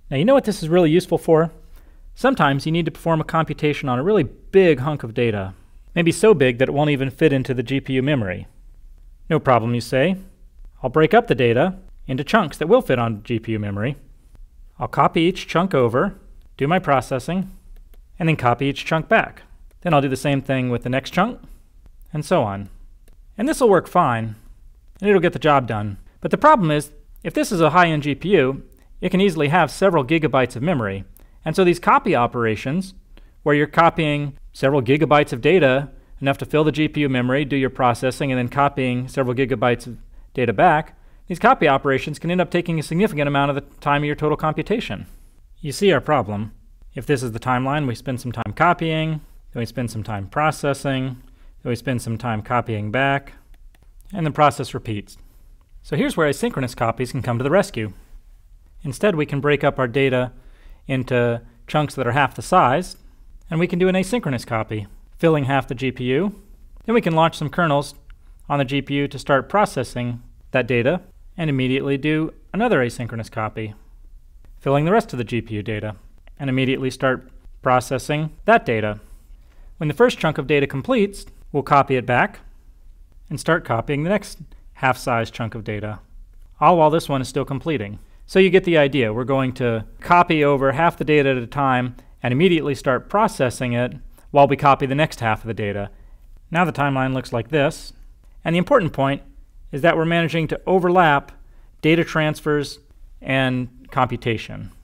Now you know what this is really useful for? Sometimes you need to perform a computation on a really big hunk of data, maybe so big that it won't even fit into the GPU memory. No problem, you say. I'll break up the data into chunks that will fit on GPU memory. I'll copy each chunk over, do my processing, and then copy each chunk back. Then I'll do the same thing with the next chunk, and so on. And this will work fine, and it'll get the job done. But the problem is, if this is a high-end GPU, it can easily have several gigabytes of memory. And so these copy operations, where you're copying several gigabytes of data, enough to fill the GPU memory, do your processing, and then copying several gigabytes of data back, these copy operations can end up taking a significant amount of the time of your total computation. You see our problem. If this is the timeline, we spend some time copying, then we spend some time processing, then we spend some time copying back, and the process repeats. So here's where asynchronous copies can come to the rescue. Instead, we can break up our data into chunks that are half the size, and we can do an asynchronous copy, filling half the GPU. Then we can launch some kernels on the GPU to start processing that data, and immediately do another asynchronous copy, filling the rest of the GPU data, and immediately start processing that data. When the first chunk of data completes, we'll copy it back and start copying the next half-size chunk of data, all while this one is still completing. So you get the idea. We're going to copy over half the data at a time and immediately start processing it while we copy the next half of the data. Now the timeline looks like this. And the important point is that we're managing to overlap data transfers and computation.